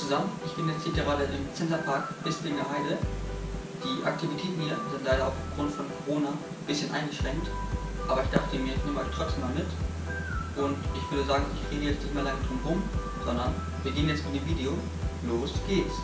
zusammen, ich bin jetzt hier gerade im Centerpark Bispinge Heide. Die Aktivitäten hier sind leider aufgrund von Corona ein bisschen eingeschränkt, aber ich dachte mir, ich nehme euch trotzdem mal mit. Und ich würde sagen, ich rede jetzt nicht mehr lange drum rum, sondern wir gehen jetzt mit dem Video. Los geht's!